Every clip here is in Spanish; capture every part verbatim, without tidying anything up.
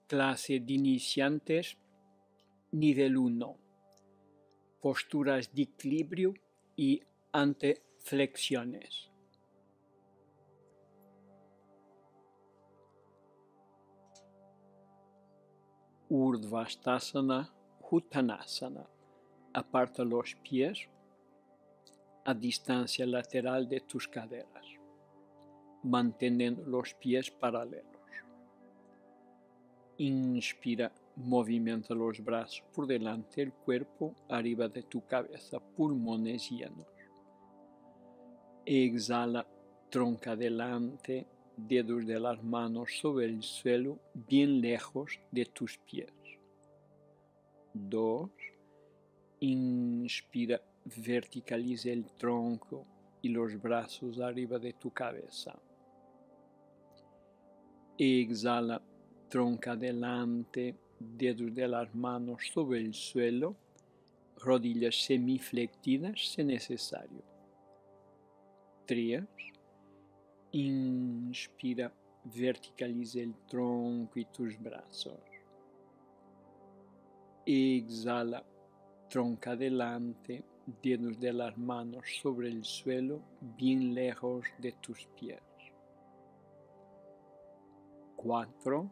Clase de iniciantes, nivel uno. Posturas de equilibrio y anteflexiones. Urdhvastasana, Uttanasana. Aparta los pies a distancia lateral de tus caderas, manteniendo los pies paralelos. Inspira, movimenta los brazos por delante del cuerpo, arriba de tu cabeza, pulmones llenos. Exhala, tronca adelante, dedos de las manos sobre el suelo, bien lejos de tus pies. Dos. Inspira, verticaliza el tronco y los brazos arriba de tu cabeza. Exhala, tronca adelante, dedos de las manos sobre el suelo, rodillas semiflectidas si necesario. Tres. Inspira, verticaliza el tronco y tus brazos. Exhala, tronca adelante, dedos de las manos sobre el suelo, bien lejos de tus pies. Cuatro.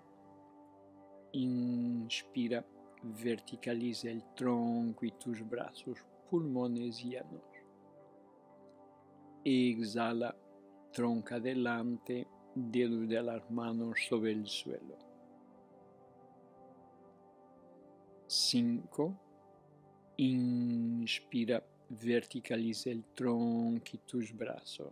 Inspira, verticaliza el tronco y tus brazos, pulmones llenos. Exhala, tronca adelante, dedos de las manos sobre el suelo. Cinco. Inspira, verticaliza el tronco y tus brazos.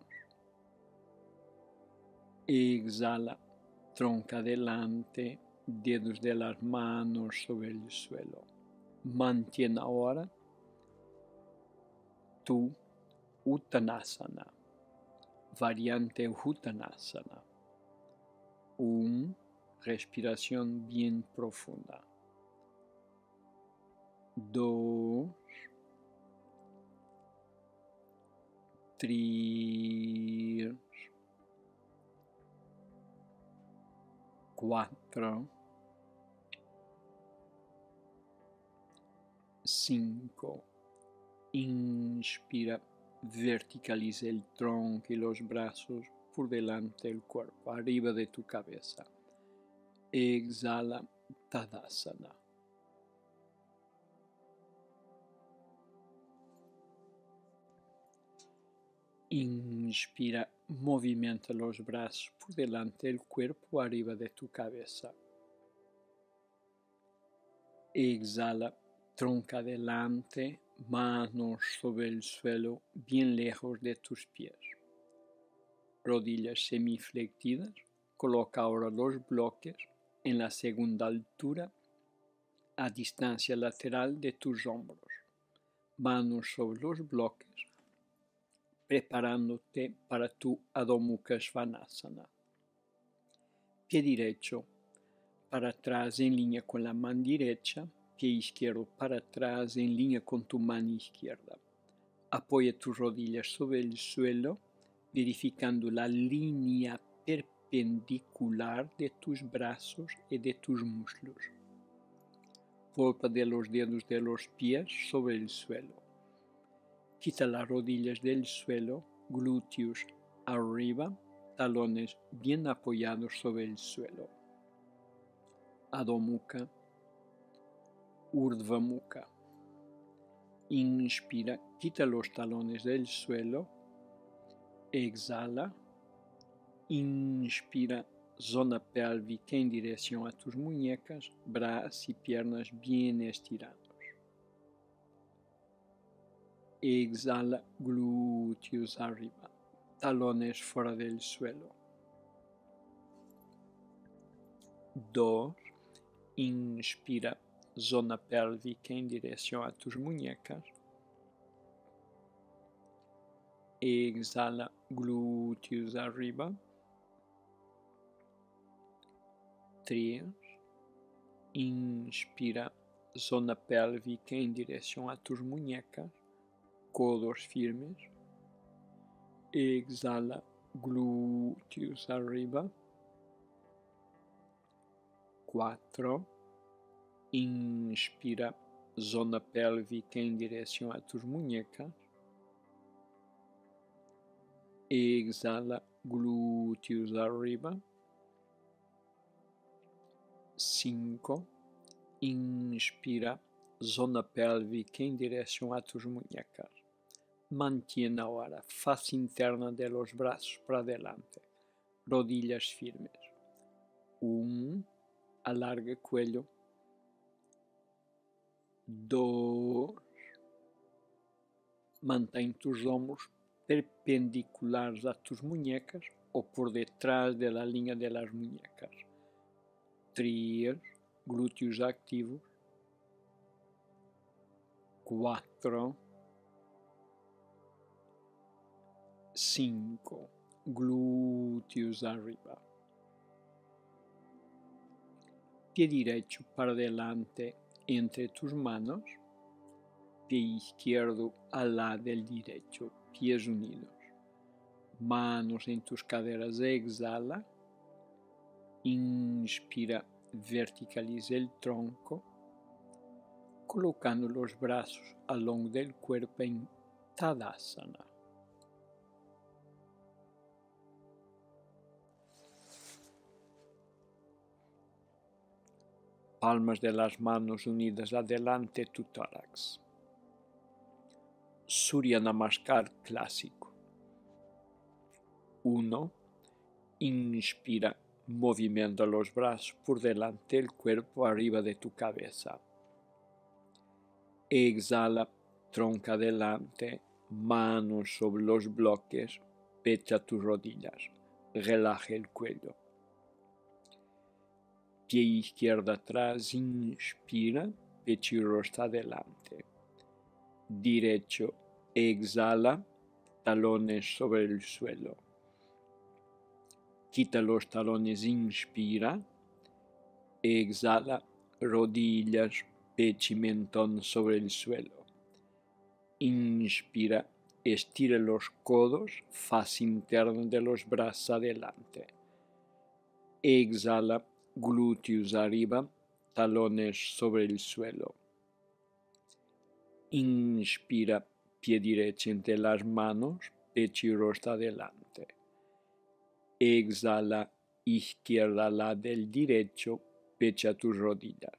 Exhala, tronca adelante, dedos de las manos sobre el suelo. Mantén ahora tu Uttanasana, variante Uttanasana. Un, respiración bien profunda. Dos, tres, cuatro, cinco. Inspira, verticaliza el tronco y los brazos por delante del cuerpo, arriba de tu cabeza. Exhala, Tadasana. Inspira, movimenta los brazos por delante del cuerpo, arriba de tu cabeza. Exhala, tronca adelante, manos sobre el suelo, bien lejos de tus pies. Rodillas semiflectidas, coloca ahora los bloques en la segunda altura, a distancia lateral de tus hombros. Manos sobre los bloques, preparándote para tu Adho Mukha Svanasana. Pie derecho para atrás en línea con la mano derecha, pie izquierdo para atrás en línea con tu mano izquierda. Apoya tus rodillas sobre el suelo, verificando la línea perpendicular de tus brazos y de tus muslos. Palpa de los dedos de los pies sobre el suelo. Quita las rodillas del suelo, glúteos arriba, talones bien apoyados sobre el suelo. Adho Mukha, Urdhva Mukha. Inspira, quita los talones del suelo. Exhala. Inspira, zona pélvica en dirección a tus muñecas, brazos y piernas bien estirados. Exhala, glúteos arriba, talones fuera del suelo. Dos. Inspira, zona pélvica en dirección a tus muñecas. Exhala, glúteos arriba. Tres. Inspira, zona pélvica en dirección a tus muñecas, codos firmes. Exhala, glúteos arriba. cuatro. Inspira, zona pélvica en dirección a tus muñecas. Exhala, glúteos arriba. cinco. Inspira, zona pélvica en dirección a tus muñecas. Mantén ahora face interna de los brazos para adelante, rodillas firmes. Um, alarga cuello. Dos. Mantén tus hombros perpendiculares a tus muñecas o por detrás de la línea de las muñecas. Tres. Glúteos activos. Cuatro. Cinco. Glúteos arriba. Pie derecho para adelante entre tus manos. Pie izquierdo al lado del derecho. Pies unidos. Manos en tus caderas. Exhala. Inspira. Verticaliza el tronco, colocando los brazos a lo largo del cuerpo en Tadasana. Palmas de las manos unidas adelante tu tórax. Surya Namaskar clásico. uno. Inspira. Movimiento los brazos por delante del cuerpo arriba de tu cabeza. Exhala, tronco adelante, manos sobre los bloques, pecha tus rodillas, relaja el cuello. Pie izquierdo atrás, inspira, pecho y rostro adelante. Derecho, exhala, talones sobre el suelo. Quita los talones, inspira, exhala, rodillas, pecho y mentón sobre el suelo. Inspira, estira los codos, faz interna de los brazos adelante. Exhala, glúteos arriba, talones sobre el suelo. Inspira, pie derecho entre las manos, pecho y rostro adelante. Exhala, izquierda al lado del derecho, pecha tus rodillas.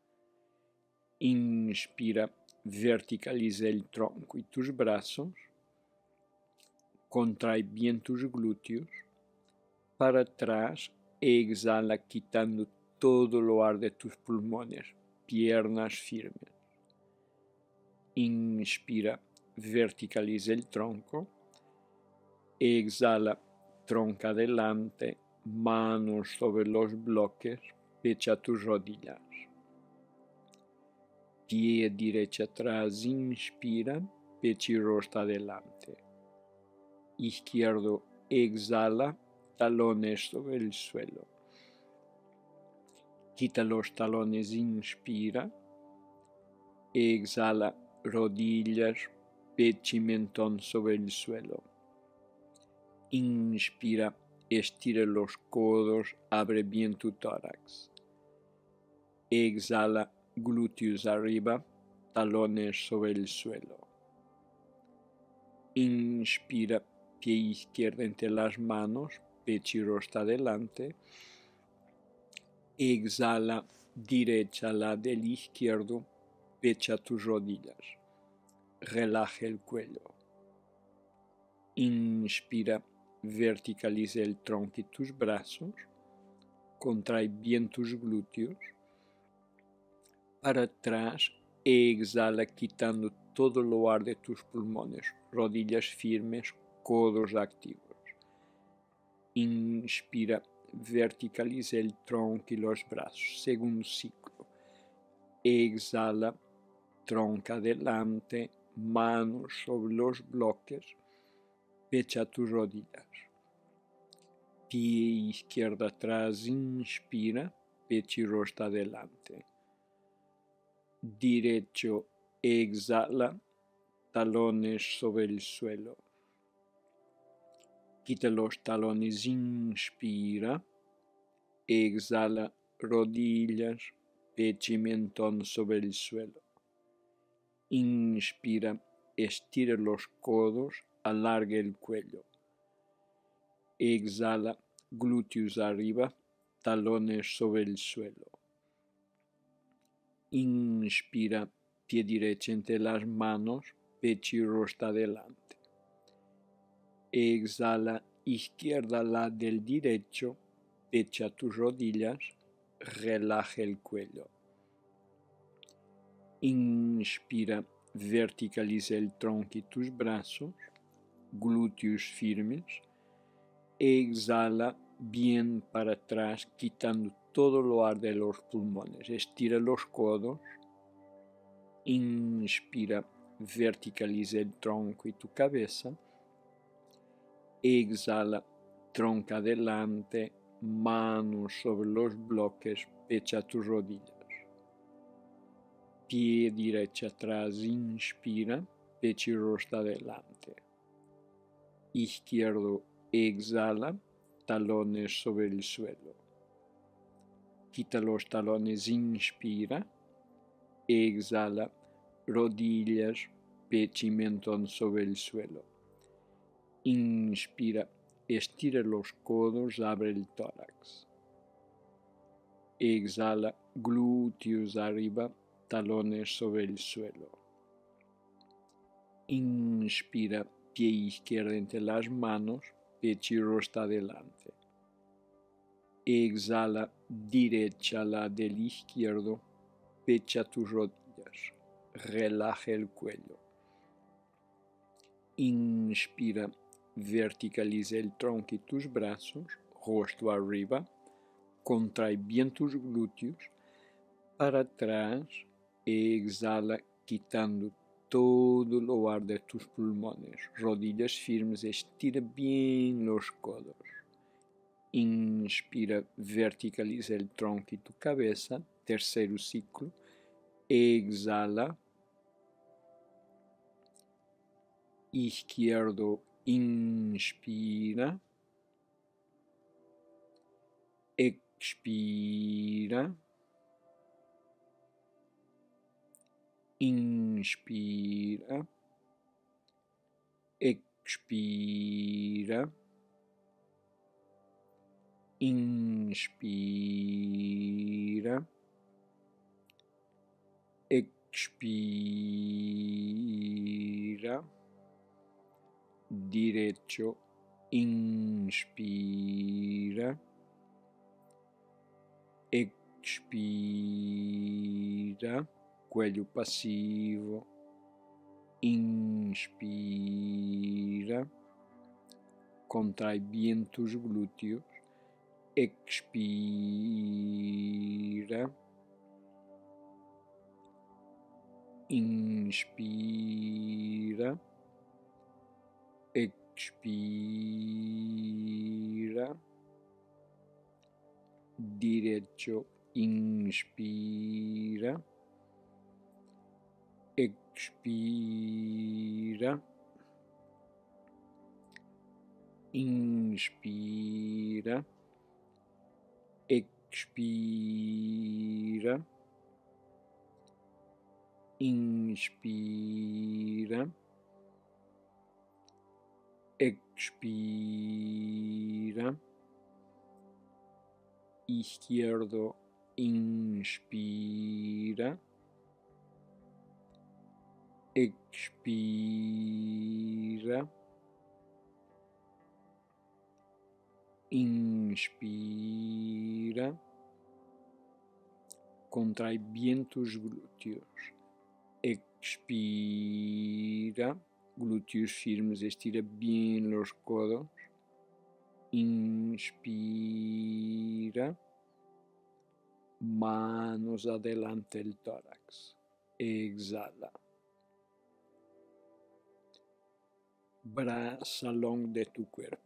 Inspira, verticaliza el tronco y tus brazos. Contrae bien tus glúteos. Para atrás, exhala quitando todo lo ar de tus pulmones, piernas firmes. Inspira, verticaliza el tronco. Exhala, tronco adelante, manos sobre los bloques, pecha tus rodillas. Pie derecho atrás, inspira, pecho y rostro adelante. Izquierdo, exhala, talones sobre el suelo. Quita los talones, inspira. Exhala, rodillas, pecho y mentón sobre el suelo. Inspira, estira los codos, abre bien tu tórax. Exhala, glúteos arriba, talones sobre el suelo. Inspira, pie izquierdo entre las manos, pecho y rostro adelante. Exhala, derecha al lado del izquierdo, pecha tus rodillas. Relaja el cuello. Inspira, verticaliza el tronco y tus brazos. Contrae bien tus glúteos. Para atrás, exhala quitando todo lo ar de tus pulmones, rodillas firmes, codos activos. Inspira, verticaliza el tronco y los brazos. Segundo ciclo. Exhala, tronco adelante, manos sobre los bloques, pecha tus rodillas. Pie izquierdo atrás, inspira, pecho y rostro adelante. Derecho, exhala, talones sobre el suelo. Quita los talones, inspira, exhala, rodillas, pecho y mentón sobre el suelo. Inspira, estira los codos, alarga el cuello. Exhala, glúteos arriba, talones sobre el suelo. Inspira, pie derecho entre las manos, pecho y rostro adelante. Exhala, izquierda al lado del derecho, pecha tus rodillas, relaja el cuello. Inspira, verticaliza el tronco y tus brazos, glúteos firmes. Exhala, bien para atrás, quitando todo lo ar de los pulmones. Estira los codos. Inspira, verticaliza el tronco y tu cabeza. Exhala, tronco adelante, manos sobre los bloques, pecha tus rodillas. Pie derecho atrás, inspira, pecho y rostro adelante. Izquierdo, exhala, talones sobre el suelo. Quita los talones, inspira, exhala, rodillas, pecho y mentón sobre el suelo. Inspira, estira los codos, abre el tórax. Exhala, glúteos arriba, talones sobre el suelo. Inspira, pie izquierdo entre las manos, pecho y rostro adelante. Exhala, derecha al lado del izquierdo, pecha tus rodillas, relaja el cuello. Inspira, verticaliza el tronco y tus brazos, rostro arriba, contrae bien tus glúteos, para atrás, exhala, quitando todo lo ar de tus pulmones, rodillas firmes, estira bien los codos. Inspira, verticaliza el tronco y tu cabeza, tercero ciclo. Exhala, izquierdo, inspira, expira, inspira, expira, inspira, expira, derecho, inspira, expira, cuello passivo, inspira, contrae bien tus glúteos, expira, inspira, expira, derecho, inspira, expira, inspira, expira, inspira, expira, izquierdo, inspira, expira, inspira, contrae bien tus glúteos, expira, glúteos firmes, estira bien los codos, inspira, manos adelante el tórax, exhala. Brazo a longo de tu cuerpo.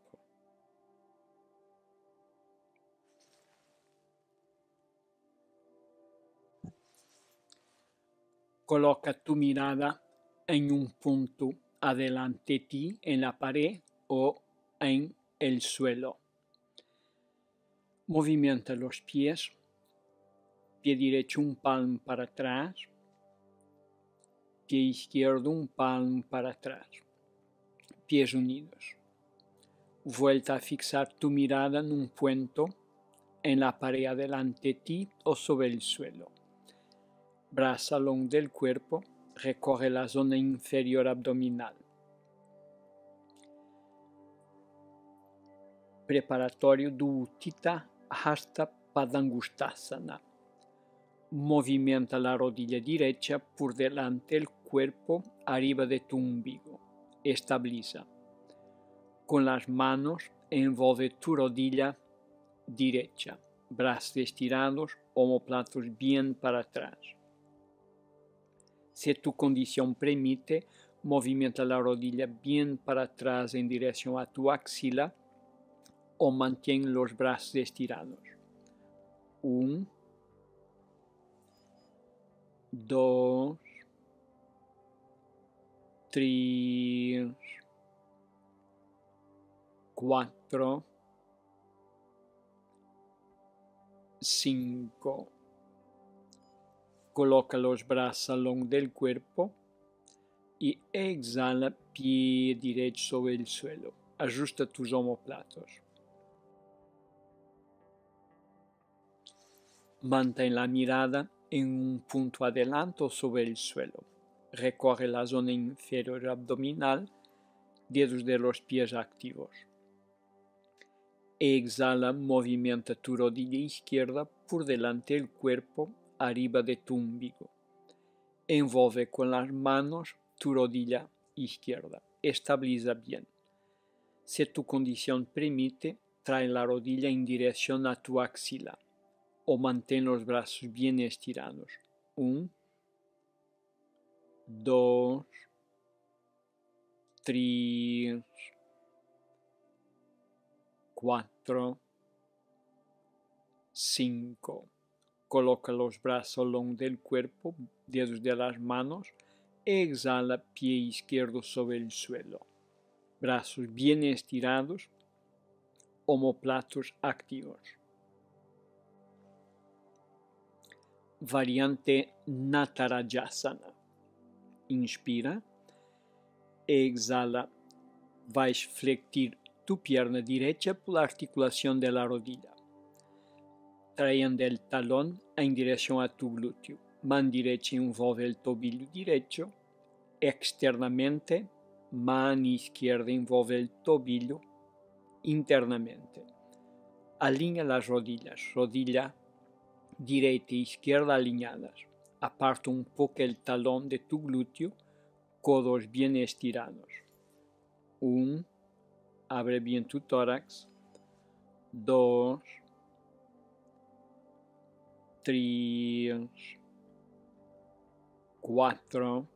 Coloca tu mirada en un punto adelante de ti, en la pared o en el suelo. Movimenta los pies Pie derecho un palmo para atrás, pie izquierdo un palmo para atrás, pies unidos. Vuelta a fixar tu mirada en un punto en la pared delante de ti o sobre el suelo. Brazo a lo largo del cuerpo, recorre la zona inferior abdominal. Preparatorio do Utthita Hasta Padangusthasana. Movimenta la rodilla derecha por delante del cuerpo, arriba de tu ombligo. Estabiliza. Con las manos envolve tu rodilla derecha. Brazos estirados, omóplatos bien para atrás. Si tu condición permite, movimenta la rodilla bien para atrás en dirección a tu axila o mantén los brazos estirados. Un, dos, tres, cuatro, cinco. Coloca los brazos a lo largo del cuerpo y exhala pie derecho sobre el suelo. Ajusta tus omóplatos. Mantén la mirada en un punto adelante o sobre el suelo. Recorre la zona inferior abdominal, dedos de los pies activos. Exhala, movimenta tu rodilla izquierda por delante del cuerpo, arriba de tu ombligo. Envolve con las manos tu rodilla izquierda. Estabiliza bien. Si tu condición permite, trae la rodilla en dirección a tu axila o mantén los brazos bien estirados. Un, dos, tres, cuatro, cinco. Coloca los brazos a lo largo del cuerpo, dedos de las manos, exhala pie izquierdo sobre el suelo. Brazos bien estirados, omóplatos activos. Variante Natarajasana. Inspira, exhala, vais flexionar tu pierna derecha por la articulación de la rodilla, trayendo el talón en dirección a tu glúteo. Mano derecha envolve el tobillo derecho, externamente, mano izquierda envolve el tobillo internamente. Alinea las rodillas, rodilla derecha e izquierda alineadas. Aparta un poco el talón de tu glúteo, codos bien estirados. Un, abre bien tu tórax. Dos, tres, cuatro,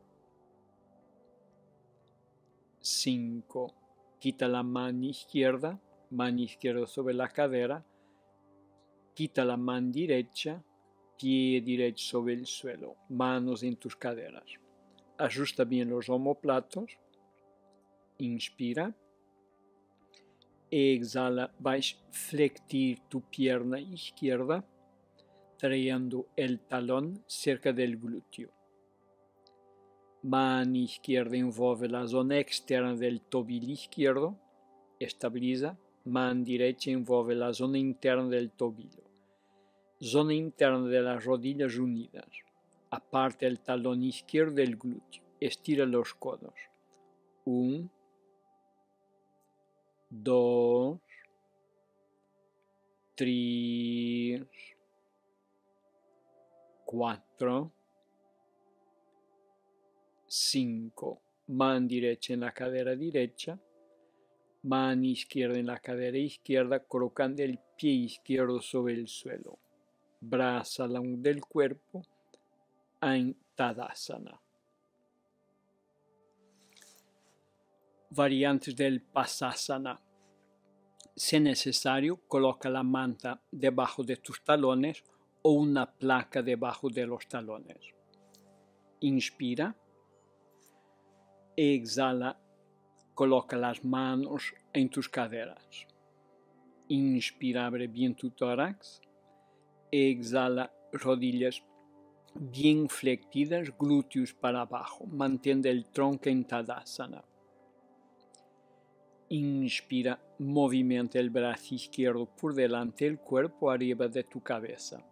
cinco. Quita la mano izquierda, mano izquierda sobre la cadera. Quita la mano derecha, pie derecho sobre el suelo, manos en tus caderas. Ajusta bien los omóplatos. Inspira. Exhala, vais flexionar tu pierna izquierda, trayendo el talón cerca del glúteo. Mano izquierda envolve la zona externa del tobillo izquierdo, estabiliza. Mano derecha envolve la zona interna del tobillo. Zona interna de las rodillas unidas. Aparta el talón izquierdo del glúteo. Estira los codos. Un, dos, tres, cuatro, cinco. Mano derecha en la cadera derecha. Mano izquierda en la cadera izquierda, colocando el pie izquierdo sobre el suelo. Brazo a lo largo del cuerpo en Tadasana. Variantes del Pasasana. Si necesario, coloca la manta debajo de tus talones o una placa debajo de los talones. Inspira. Exhala. Coloca las manos en tus caderas. Inspira, abre bien tu tórax. Exhala, rodillas bien flexidas, glúteos para abajo. Mantén el tronco en Tadasana. Inspira, movimenta el brazo izquierdo por delante del cuerpo, arriba de tu cabeza.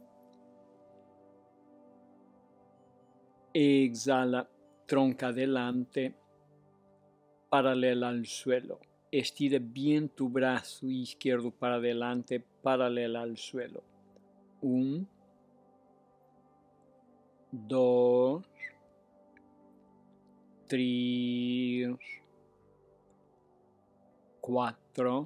Exhala, tronco adelante, paralela al suelo. Estira bien tu brazo izquierdo para adelante, paralela al suelo. Un, dos, tres, cuatro,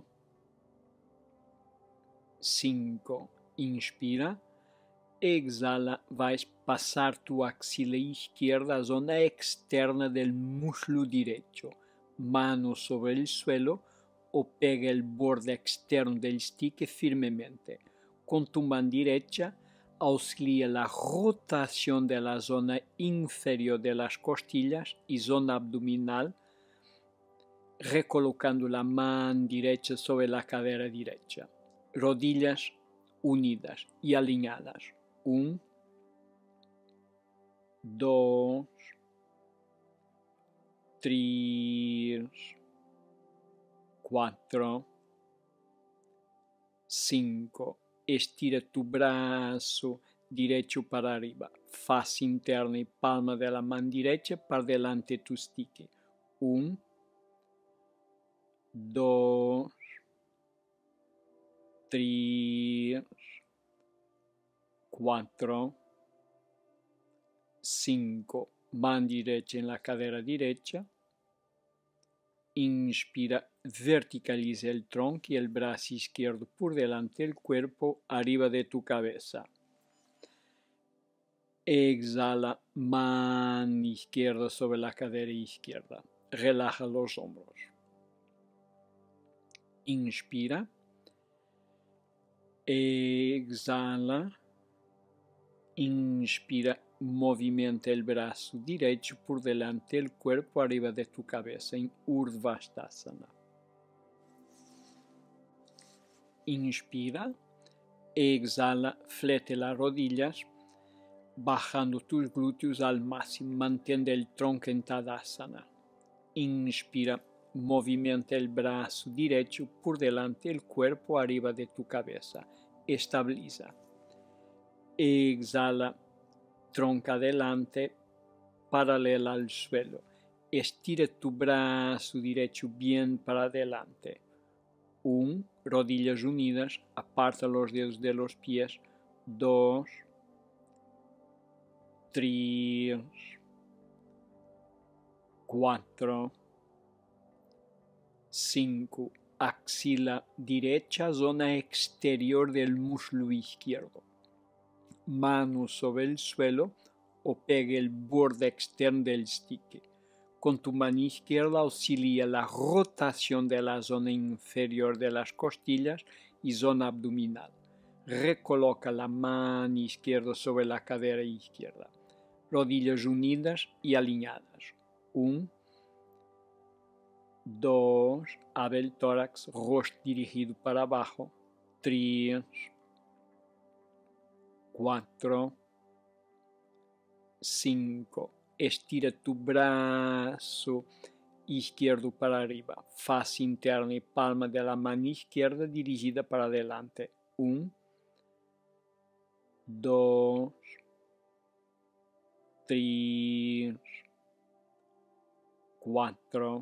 cinco. Inspira. Exhala, vais pasar tu axila izquierda a zona externa del muslo derecho. Mano sobre el suelo o pega el borde externo del stick firmemente. Con tu mano derecha auxilia la rotación de la zona inferior de las costillas y zona abdominal, recolocando la mano derecha sobre la cadera derecha. Rodillas unidas y alineadas. Un, dos, tres, cuatro, cinco. Estira tu brazo derecho para arriba, faz interna y palma de la mano derecha para delante tu stick. Un, dos, tres, cuatro, cinco. Mano derecha en la cadera derecha. Inspira, verticaliza el tronco y el brazo izquierdo por delante del cuerpo, arriba de tu cabeza. Exhala, mano izquierda sobre la cadera izquierda. Relaja los hombros. Inspira. Exhala. Inspira, movimenta el brazo derecho por delante del cuerpo, arriba de tu cabeza, en Urdhvastasana. Inspira, exhala, flete las rodillas, bajando tus glúteos al máximo, mantén el tronco en Tadasana. Inspira, movimenta el brazo derecho por delante del cuerpo, arriba de tu cabeza, estabiliza. Exhala, tronco adelante, paralela al suelo. Estira tu brazo derecho bien para adelante. Un, rodillas unidas, aparta los dedos de los pies. Dos, tres, cuatro, cinco. Axila derecha, zona exterior del muslo izquierdo. Mano sobre el suelo o pega el borde externo del stick. Con tu mano izquierda auxilia la rotación de la zona inferior de las costillas y zona abdominal. Recoloca la mano izquierda sobre la cadera izquierda. Rodillas unidas y alineadas. Un, dos, abre el tórax, rostro dirigido para abajo. Tres, cuatro, cinco. Estira tu brazo izquierdo para arriba, faz interna y palma de la mano izquierda dirigida para adelante. Un, dos, tres, cuatro,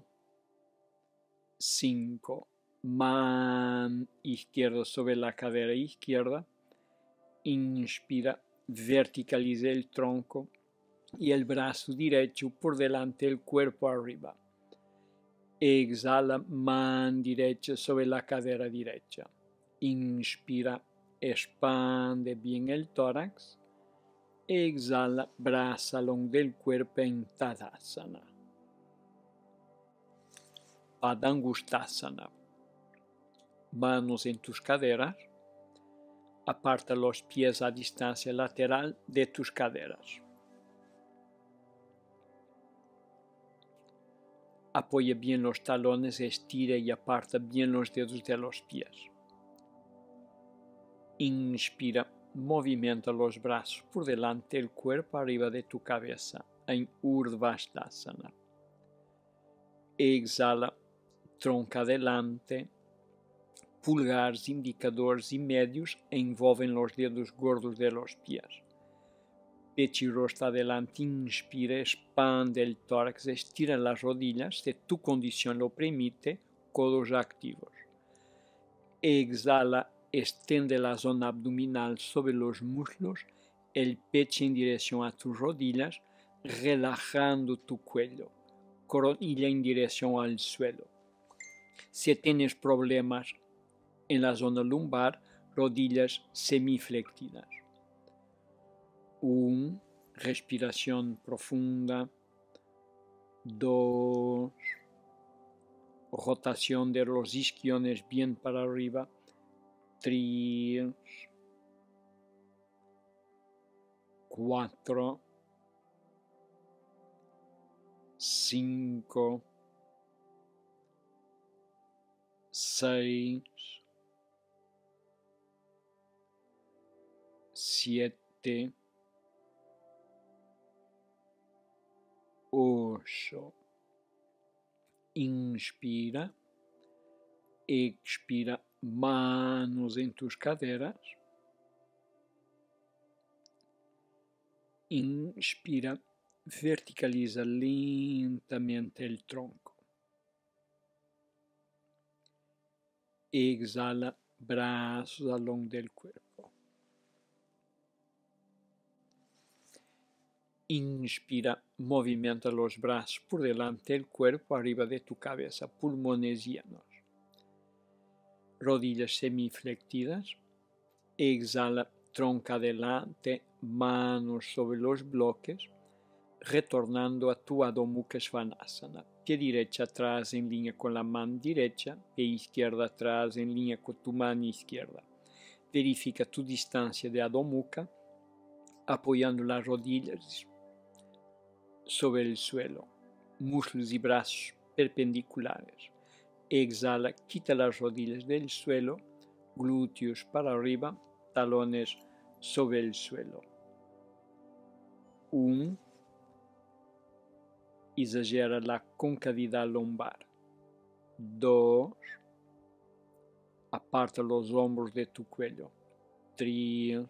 cinco. Mano izquierda sobre la cadera izquierda. Inspira, verticaliza el tronco y el brazo derecho por delante del cuerpo arriba. Exhala, mano derecha sobre la cadera derecha. Inspira, expande bien el tórax. Exhala, brazo a longo del cuerpo en Tadasana. Padangustasana. Manos en tus caderas. Aparta los pies a distancia lateral de tus caderas. Apoya bien los talones, estira y aparta bien los dedos de los pies. Inspira, movimenta los brazos por delante del cuerpo arriba de tu cabeza en Urdhvastasana. Exhala, tronco adelante, pulgares, indicadores y medios envolven los dedos gordos de los pies. Pecho y rostro adelante, inspira, expande el tórax, estira las rodillas, si tu condición lo permite, codos activos. Exhala, extiende la zona abdominal sobre los muslos, el pecho en dirección a tus rodillas, relajando tu cuello, coronilla en dirección al suelo. Si tienes problemas en la zona lumbar, rodillas semiflexidas. Un, respiración profunda. Dos, rotación de los isquiones bien para arriba. Tres, cuatro, cinco, seis, siete, ocho. Inspira, expira, manos en tus caderas. Inspira, verticaliza lentamente el tronco. Exhala, brazos al longo del cuerpo. Inspira, movimenta los brazos por delante del cuerpo, arriba de tu cabeza, pulmones llenos. Rodillas semiflexidas. Exhala, tronco adelante, manos sobre los bloques, retornando a tu Adho Mukha Svanasana. Pie derecho atrás en línea con la mano derecha, pie izquierdo atrás en línea con tu mano izquierda. Verifica tu distancia de Adho Mukha, apoyando las rodillas sobre el suelo, muslos y brazos perpendiculares. Exhala, quita las rodillas del suelo, glúteos para arriba, talones sobre el suelo. Un, exagera la concavidad lumbar. Dos, aparta los hombros de tu cuello. Tres,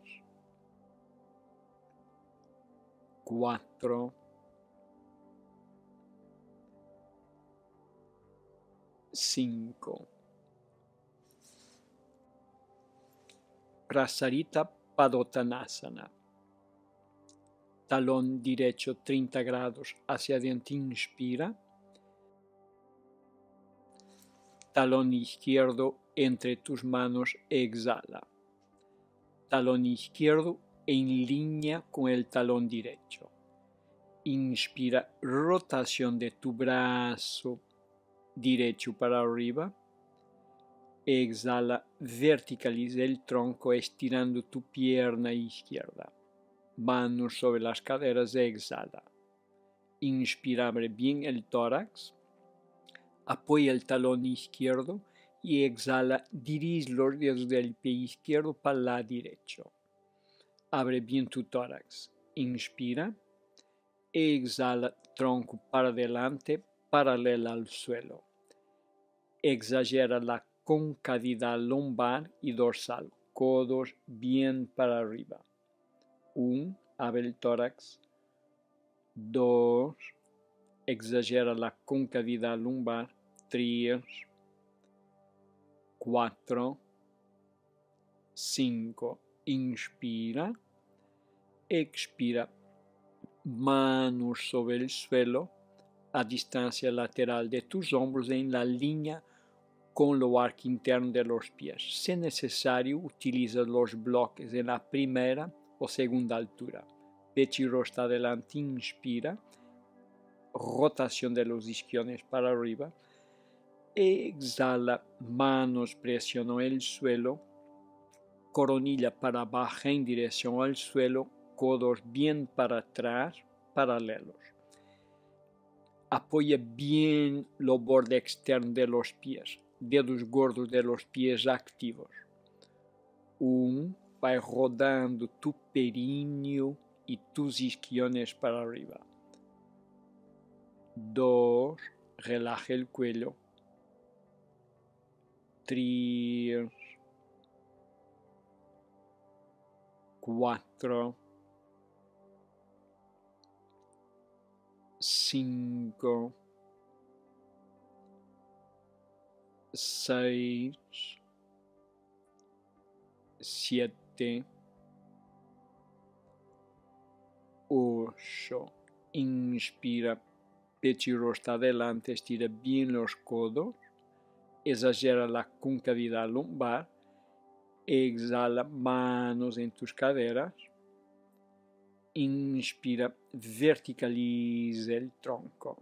cuatro, cinco. Prasarita Padottanasana. Talón derecho treinta grados hacia adentro, inspira. Talón izquierdo entre tus manos, exhala. Talón izquierdo en línea con el talón derecho. Inspira, rotación de tu brazo derecho para arriba. Exhala, verticaliza el tronco estirando tu pierna izquierda. Manos sobre las caderas, exhala. Inspira, abre bien el tórax. Apoya el talón izquierdo y exhala, dirige los dedos del pie izquierdo para el lado derecho. Abre bien tu tórax. Inspira. Exhala, tronco para adelante, paralela al suelo. Exagera la concavidad lumbar y dorsal, codos bien para arriba. Un, abre el tórax. Dos, exagera la concavidad lumbar. Tres, cuatro, cinco. Inspira. Expira. Manos sobre el suelo, a distancia lateral de tus hombros en la línea con lo arco interno de los pies. Si necesario, utiliza los bloques en la primera o segunda altura. Pecho y rostro adelante, inspira. Rotación de los isquiones para arriba. Exhala, manos presionó el suelo. Coronilla para abajo en dirección al suelo. Codos bien para atrás, paralelos. Apoya bien los bordes externos de los pies. Dedos gordos de los pies activos. Un, vai rodando tu períneo y tus isquiones para arriba. Dos, relaja el cuello. Tres, cuatro, cinco, seis, siete, ocho. Inspira, pecho y rostro adelante, estira bien los codos, exagera la concavidad lumbar, exhala, manos en tus caderas. Inspira, verticaliza el tronco.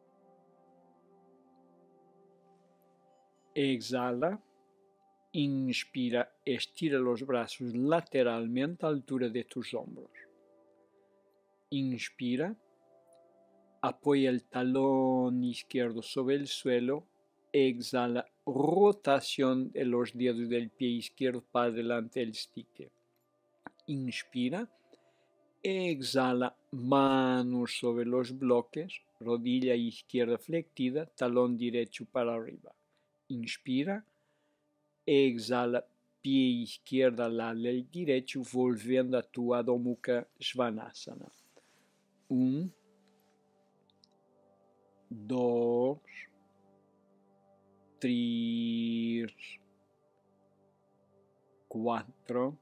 Exhala, inspira, estira los brazos lateralmente a altura de tus hombros. Inspira, apoya el talón izquierdo sobre el suelo. Exhala, rotación de los dedos del pie izquierdo para adelante, el stick. Inspira, exhala, manos sobre los bloques, rodilla izquierda flexionada, talón derecho para arriba. Inspira, exhala, pie izquierdo al lado del derecho, volviendo a tu Adho Mukha Svanasana. Un, dos, tres, cuatro,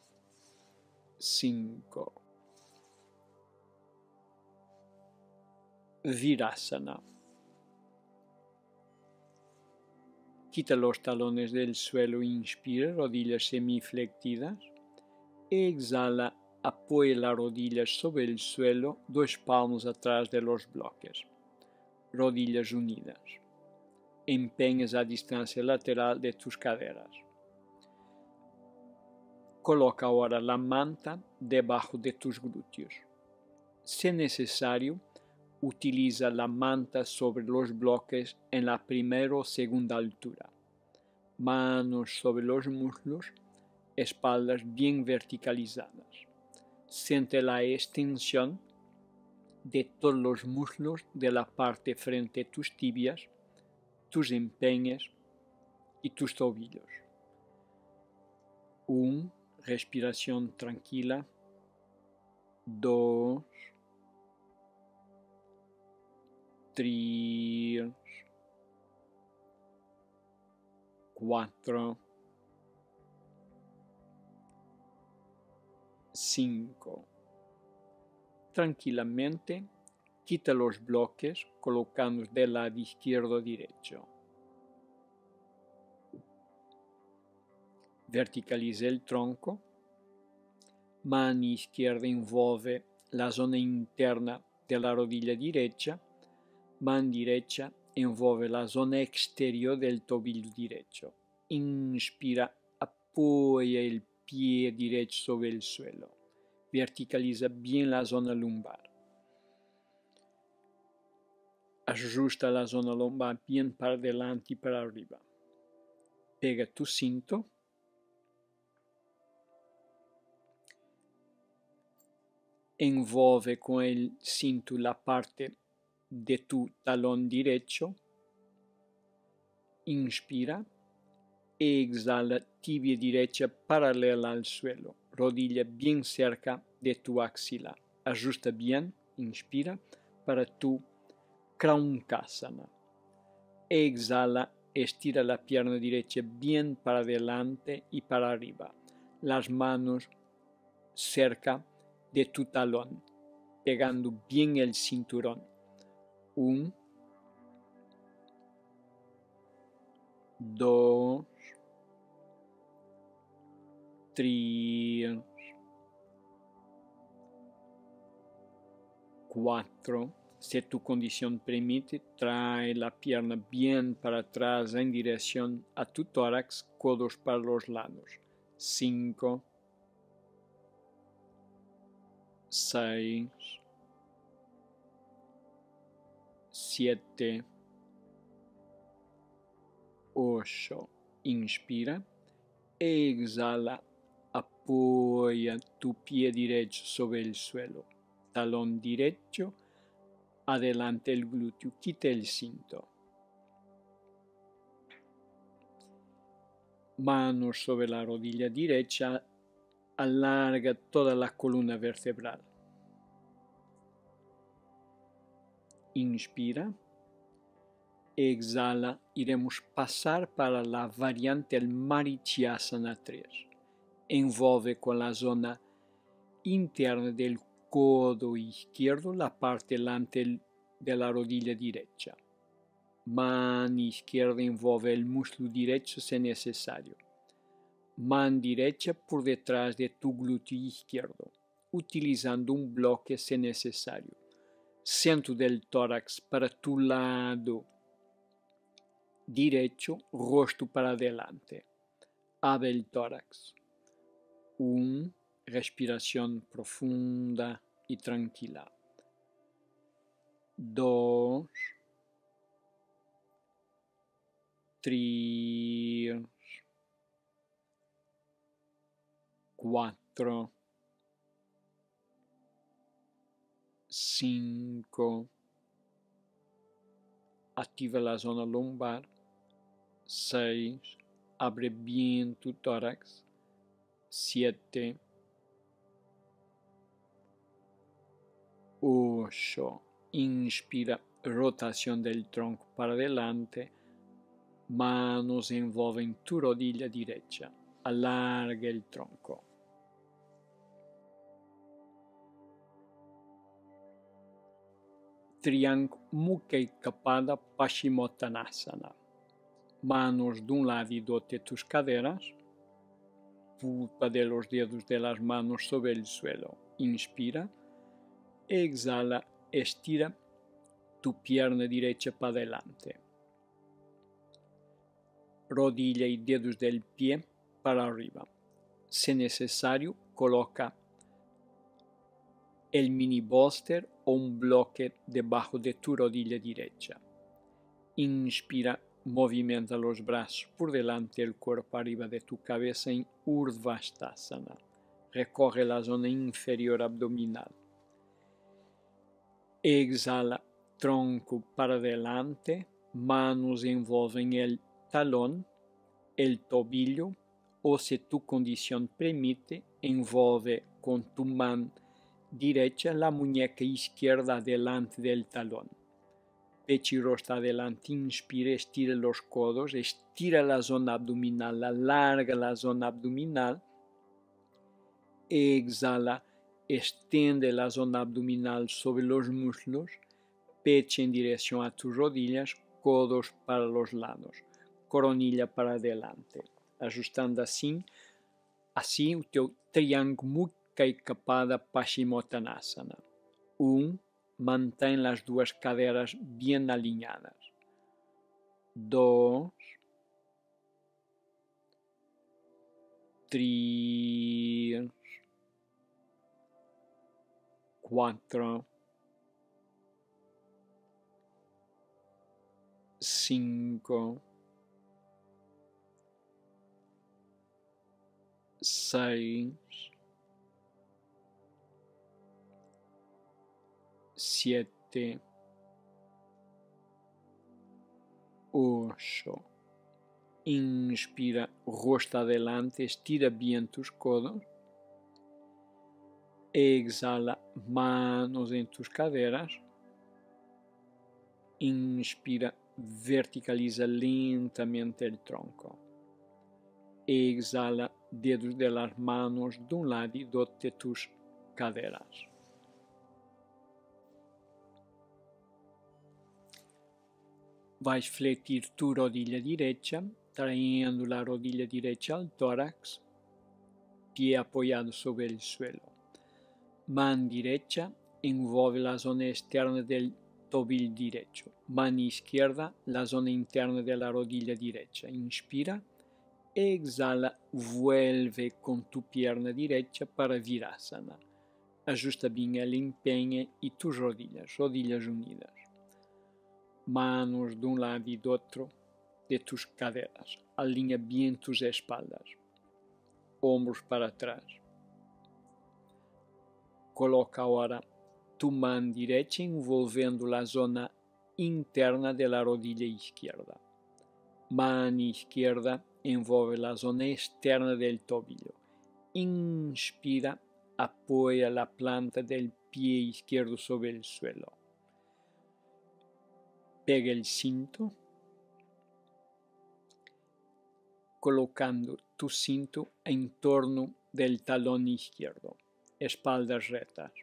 cinco. Virasana. Quita los talones del suelo, inspira, rodillas semiflexidas. Exhala, apoya las rodillas sobre el suelo, dos palmos atrás de los bloques. Rodillas unidas. Empeñas a distancia lateral de tus caderas. Coloca ahora la manta debajo de tus glúteos. Si necesario, utiliza la manta sobre los bloques en la primera o segunda altura. Manos sobre los muslos, espaldas bien verticalizadas. Siente la extensión de todos los muslos de la parte frente a tus tibias, tus empeños y tus tobillos. Un, respiración tranquila. Dos, tres, cuatro, cinco. Tranquilamente, quita los bloques colocando del lado izquierdo a derecho. Verticaliza el tronco. Mano izquierda envolve la zona interna de la rodilla derecha. Mano derecha envolve la zona exterior del tobillo derecho. Inspira, apoya el pie derecho sobre el suelo. Verticaliza bien la zona lumbar. Ajusta la zona lumbar bien para adelante y para arriba. Pega tu cinto. Envolve con el cinto la parte de tu talón derecho. Inspira. Exhala, tibia derecha paralela al suelo. Rodilla bien cerca de tu axila. Ajusta bien. Inspira para tu Kraunakasana. Exhala, estira la pierna derecha bien para adelante y para arriba. Las manos cerca de tu talón, pegando bien el cinturón. Un, dos, tres, cuatro. Si tu condición permite, trae la pierna bien para atrás en dirección a tu tórax, codos para los lados. Cinco, seis, siete, ocho. Inspira, exhala, apoya tu pie derecho sobre el suelo, talón derecho, adelante el glúteo, quita el cinto. Manos sobre la rodilla derecha, alarga toda la columna vertebral. Inspira. Exhala, iremos pasar para la variante del Marichyasana tres. Envolve con la zona interna del codo izquierdo la parte delante de la rodilla derecha. Mano izquierda envolve el muslo derecho si necesario. Mano derecha por detrás de tu glúteo izquierdo, utilizando un bloque si necesario. Centro del tórax para tu lado derecho, rosto para adelante. Abre el tórax. Un, respiración profunda y tranquila. Dos, tres, cuatro, cinco. Activa la zona lumbar. Seis. Abre bien tu tórax. Siete. Ocho. Inspira, rotación del tronco para adelante. Manos envolven tu rodilla derecha. Alarga el tronco. Triángulo Mukha Kapada Paschimottanasana. Manos de un lado y de otro de tus caderas. Punta de los dedos de las manos sobre el suelo. Inspira. Exhala. Estira tu pierna derecha para adelante. Rodilla y dedos del pie para arriba. Si necesario, coloca el mini bolster o un bloque debajo de tu rodilla derecha. Inspira, movimenta los brazos por delante del cuerpo arriba de tu cabeza en Urdhvastasana. Recorre la zona inferior abdominal. Exhala, tronco para adelante, manos envolven el talón, el tobillo, o si tu condición permite, envolve con tu mano derecha la muñeca izquierda delante del talón. Pecho y rostro adelante, inspira, estira los codos, estira la zona abdominal, alarga la zona abdominal. Exhala, extiende la zona abdominal sobre los muslos, pecho en dirección a tus rodillas, codos para los lados, coronilla para adelante, ajustando así, así o teu triângulo Mukha Kapada Paschimottanasana. Um, mantém as duas caderas bem alinhadas. Dois, três, quatro, cinco, seis, siete, ocho. Inspira, rosto adelante, estira bien tus codos. Exhala, manos en tus caderas. Inspira, verticaliza lentamente el tronco. Exhala, dedos de las manos de un lado y de otro de tus caderas. Vais fletir tu rodilla derecha, trayendo la rodilla derecha al tórax, pie apoyado sobre el suelo. Mano derecha envolve la zona externa del tobillo derecho. Mano izquierda, la zona interna de la rodilla derecha. Inspira. Exhala, vuelve con tu pierna derecha para Virasana. Ajusta bien el empeine y tus rodillas, rodillas unidas. Manos de un lado y de otro de tus caderas. Alinea bien tus espaldas. ombros para atrás. Coloca ahora tu mano derecha envolvendo la zona interna de la rodilla izquierda. Mano izquierda envolve la zona externa del tobillo. Inspira, apoya la planta del pie izquierdo sobre el suelo. Pega el cinto, colocando tu cinto en torno del talón izquierdo, espaldas rectas.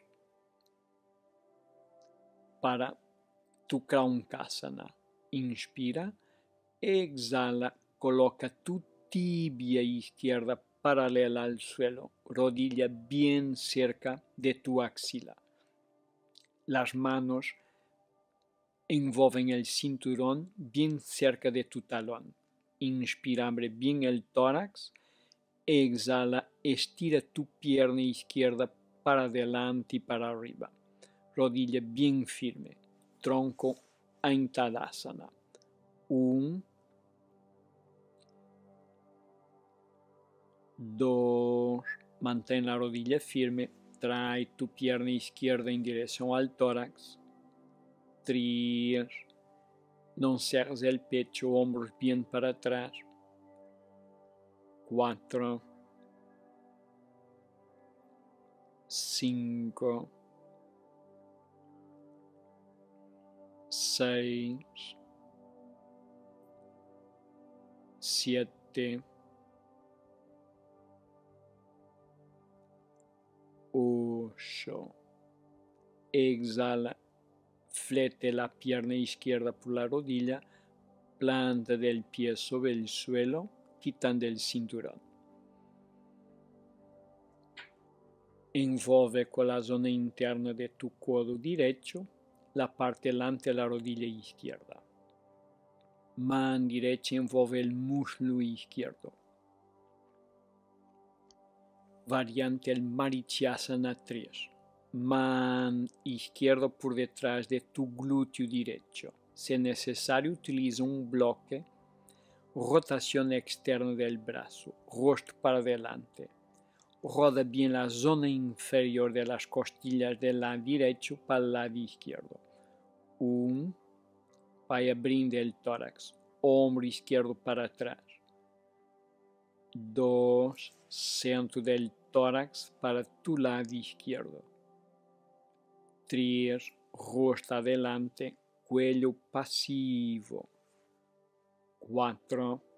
Para tu Kraunasana, inspira, exhala, coloca tu tibia izquierda paralela al suelo, rodilla bien cerca de tu axila. Las manos envolven el cinturón bien cerca de tu talón. Inspira, abre bien el tórax. Exhala, estira tu pierna izquierda para adelante y para arriba. Rodilla bien firme. Tronco en Tadasana. Un, dos, mantén la rodilla firme. Trae tu pierna izquierda en dirección al tórax. Tres, no cerres el pecho, hombros bien para atrás. Cuatro, cinco, seis, siete, ocho. Exhala, flete la pierna izquierda por la rodilla, planta del pie sobre el suelo, quitando el cinturón. Envolve con la zona interna de tu codo derecho la parte delante de la rodilla izquierda. Mano derecha envolve el muslo izquierdo. Variante el Marichyasana tres. Mano izquierda por detrás de tu glúteo derecho. Si es necesario, utiliza un bloque. Rotación externa del brazo. Rostro para adelante. Roda bien la zona inferior de las costillas del lado derecho para el lado izquierdo. Un. Vai abrindo el tórax. Hombro izquierdo para atrás. Dos. Centro del tórax para tu lado izquierdo. Tres. Rosto adelante. Cuello pasivo. Cuatro.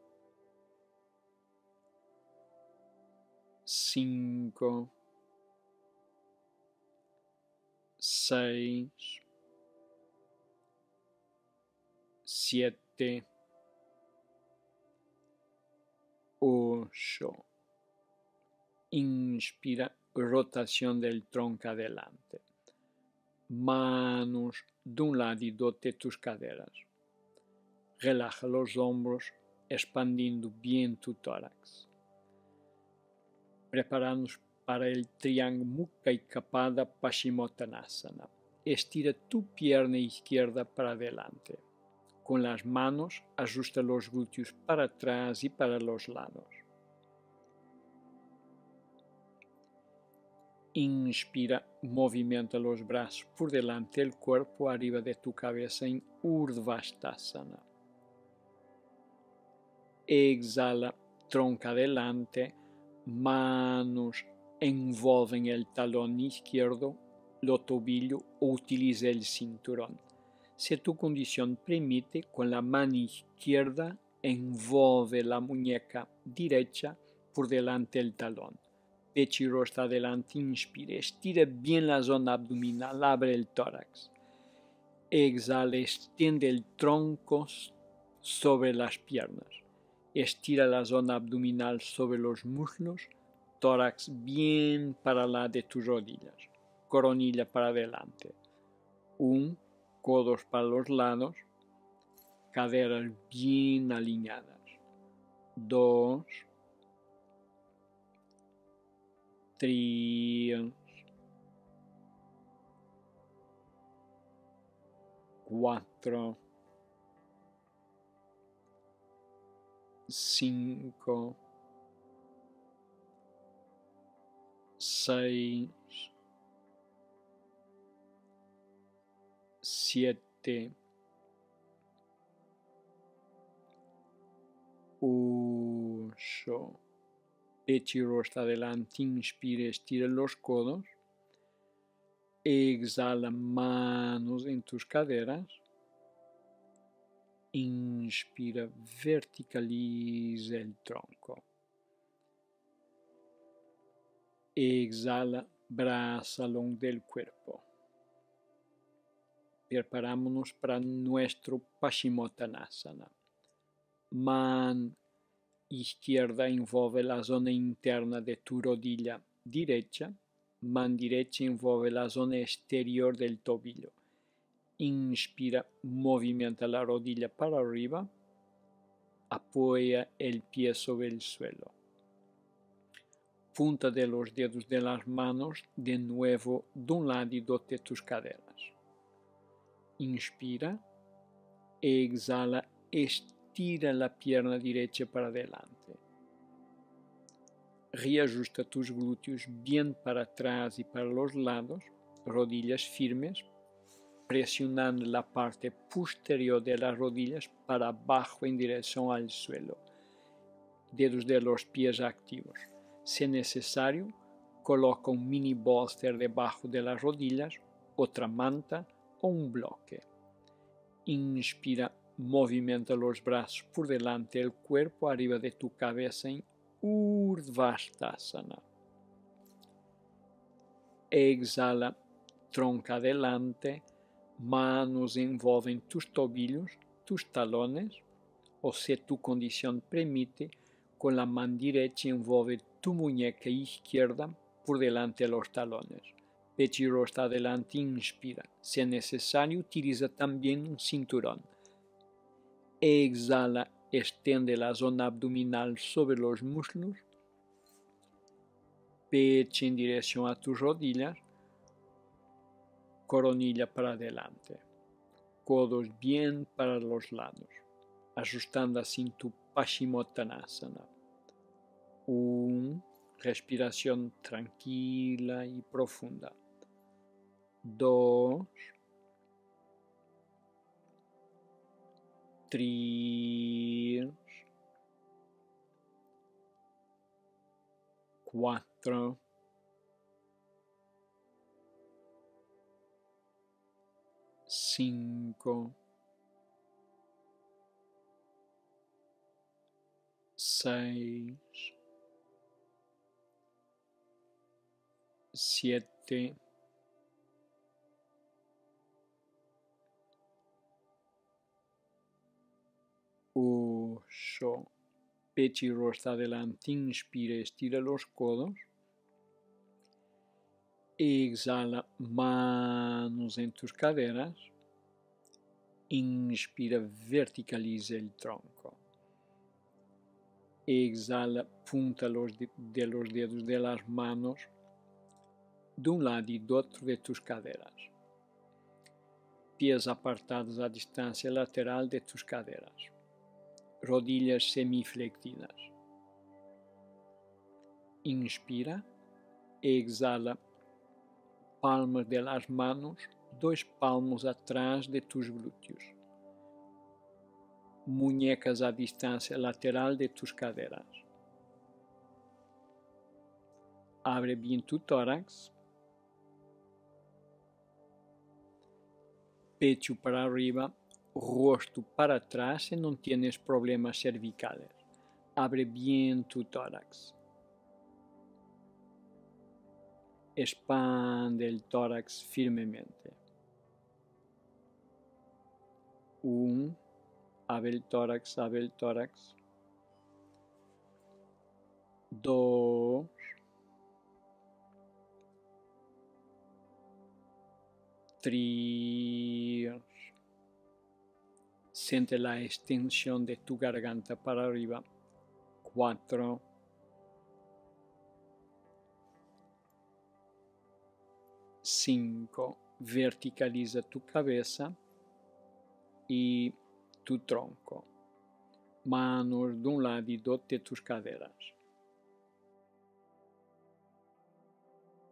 Cinco. Seis. Siete. Ocho. Inspira, rotación del tronco adelante. Manos de un lado y dos de tus caderas. Relaja los hombros, expandiendo bien tu tórax. Preparamos para el triángulo Mukha y Kapada Paschimottanasana. Estira tu pierna izquierda para adelante. Con las manos, ajusta los glúteos para atrás y para los lados. Inspira, movimenta los brazos por delante del cuerpo, arriba de tu cabeza en Urdhvastasana. Exhala, tronco adelante, manos envolven el talón izquierdo, los tobillos o utiliza el cinturón. Si tu condición permite, con la mano izquierda envolve la muñeca derecha por delante del talón. Pecho y rostro adelante, inspira, estira bien la zona abdominal, abre el tórax. Exhala, extiende el tronco sobre las piernas. Estira la zona abdominal sobre los muslos, tórax bien para la de tus rodillas, coronilla para adelante. Un, codos para los lados, caderas bien alineadas. Dos, tres, cuatro, cinco, seis, siete, ocho. Pecho y rostro adelante, inspira, estira los codos. Exhala, manos en tus caderas. Inspira, verticaliza el tronco. Exhala, brazo al longo del cuerpo. Preparámonos para nuestro Paschimottanasana. Man izquierda envolve la zona interna de tu rodilla derecha. Man derecha envolve la zona exterior del tobillo. Inspira, movimenta la rodilla para arriba. Apoya el pie sobre el suelo. Punta de los dedos de las manos de nuevo de un lado y de tus caderas. Inspira, exhala, estira la pierna derecha para adelante. Reajusta tus glúteos bien para atrás y para los lados, rodillas firmes, presionando la parte posterior de las rodillas para abajo en dirección al suelo. Dedos de los pies activos. Si necesario, coloca un mini bolster debajo de las rodillas, otra manta o un bloque. Inspira, movimenta los brazos por delante del cuerpo, arriba de tu cabeza en Urdhvastasana. Exhala, tronca adelante, manos envolven tus tobillos, tus talones, o si tu condición permite, con la mano derecha envolve tu muñeca izquierda por delante de los talones. Pecho y rostro adelante, inspira. Si es necesario, utiliza también un cinturón. Exhala, extiende la zona abdominal sobre los muslos. Pecho en dirección a tus rodillas. Coronilla para adelante. Codos bien para los lados. Ajustando así tu Paschimottanasana. Un, respiración tranquila y profunda. Dos, tres, cuatro, cinco, seis, siete, ocho. Pecho y rostro adelante, inspira, estira los codos. Exhala, manos en tus caderas. Inspira, verticaliza el tronco. Exhala, punta los de, de los dedos de las manos de un lado y de otro de tus caderas. Pies apartados a distancia lateral de tus caderas. Rodillas semiflexidas. Inspira, exhala, palmas de las manos, dois palmos atrás de tus glúteos. Muñecas a distancia lateral de tus caderas. Abre bien tu tórax. Pecho para arriba, rosto para atrás si no tienes problemas cervicales. Abre bien tu tórax. Expande el tórax firmemente. Un, abre el tórax, abre el tórax. Dos, tres. Siente la extensión de tu garganta para arriba. Cuatro. Cinco. Verticaliza tu cabeza y tu tronco. Manos de un lado y de otro de tus caderas.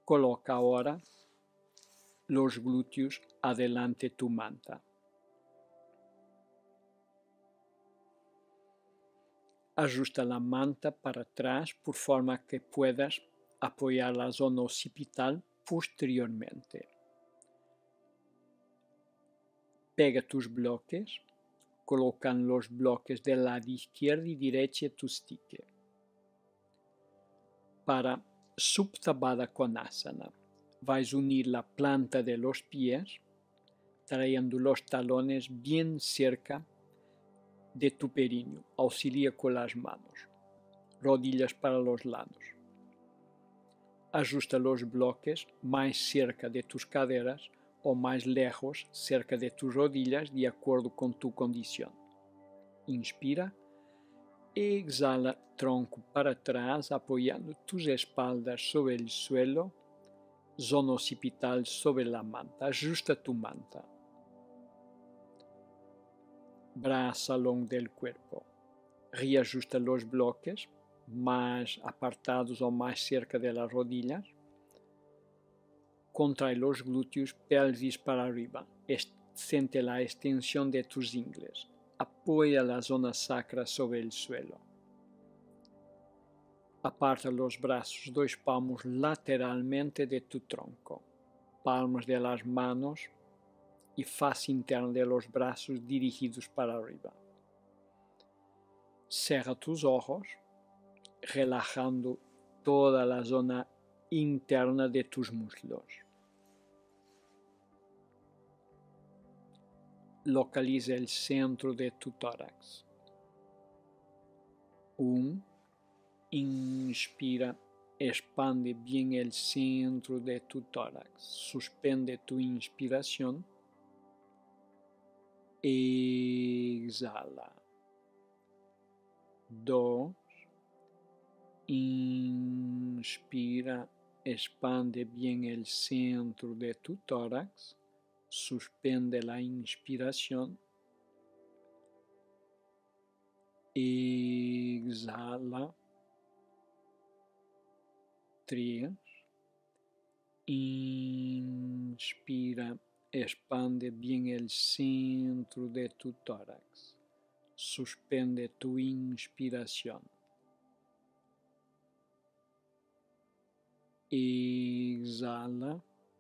Coloca ahora los glúteos adelante tu manta. Ajusta la manta para atrás por forma que puedas apoyar la zona occipital posteriormente. Pega tus bloques, colocan los bloques del lado izquierdo y derecho de tu stick. Para Supta Konasana, vais a unir la planta de los pies, trayendo los talones bien cerca de tu períneo. Auxilia con las manos. Rodillas para los lados. Ajusta los bloques más cerca de tus caderas o más lejos cerca de tus rodillas de acuerdo con tu condición. Inspira. Exhala, tronco para atrás, apoyando tus espaldas sobre el suelo, zona occipital sobre la manta. Ajusta tu manta. Brazo a longo del cuerpo. Reajusta los bloques más apartados o más cerca de las rodillas. Contrae los glúteos, pelvis para arriba. Siente la extensión de tus ingles. Apoya la zona sacra sobre el suelo. Aparta los brazos, dos palmos lateralmente de tu tronco. Palmas de las manos y faz interna de los brazos dirigidos para arriba. Cierra tus ojos, relajando toda la zona interna de tus músculos. Localiza el centro de tu tórax. Un, inspira, expande bien el centro de tu tórax. Suspende tu inspiración. Exhala. Dos, inspira, expande bien el centro de tu tórax. Suspende la inspiración. Exhala. Tres. Inspira, expande bien el centro de tu tórax. Suspende tu inspiración. Exhala.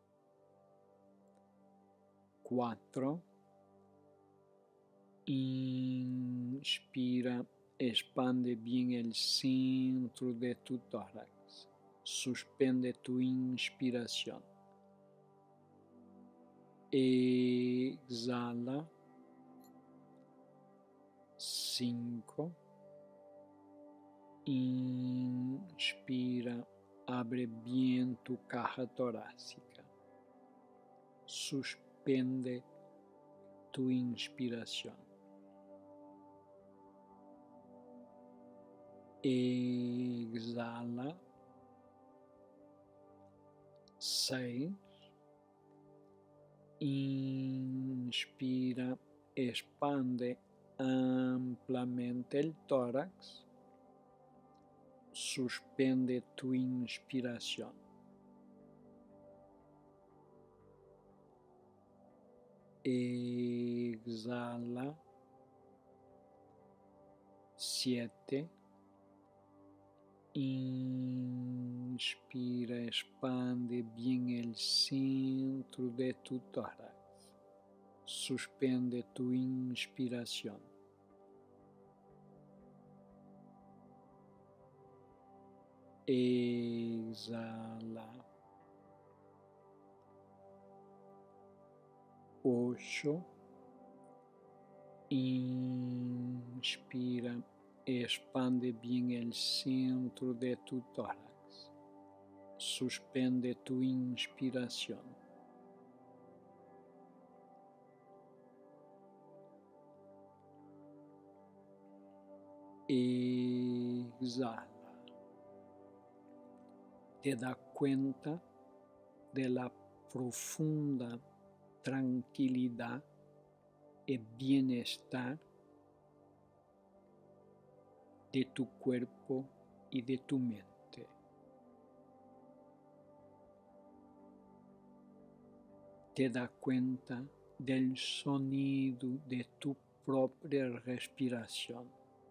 Cuatro. Inspira, expande bien el centro de tu tórax. Suspende tu inspiración. Exhala. Cinco. Inspira, abre bien tu caja torácica. Suspende tu inspiración. Exhala. Seis. Inspira, expande ampliamente el tórax. Suspende tu inspiración. Exhala. Siete. Inspira, expande bien el centro de tu tórax. Suspende tu inspiración. Exhala. Ocho. Inspira, expande bien el centro de tu tórax. Suspende tu inspiración. Exhala. Te das cuenta de la profunda tranquilidad y bienestar de tu cuerpo y de tu mente. te das cuenta del sonido de tu propia respiración.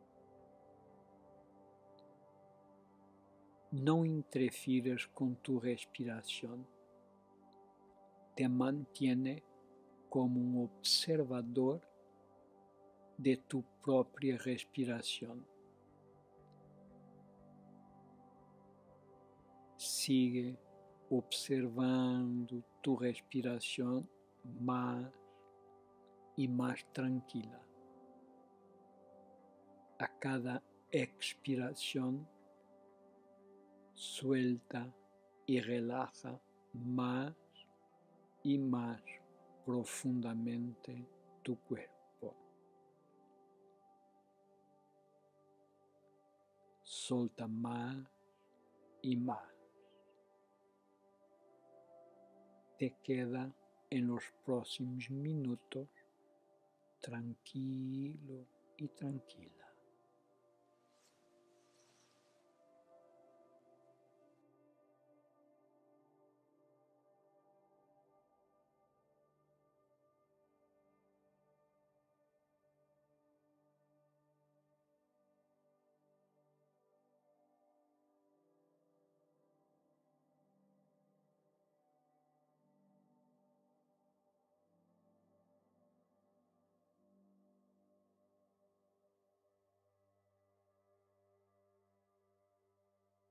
No interfieres con tu respiración. Te mantiene como un observador de tu propia respiración. Sigue observando tu respiración más y más tranquila. A cada expiración, suelta y relaja más y más profundamente tu cuerpo. Solta más y más. Te queda en los próximos minutos tranquilo y tranquila.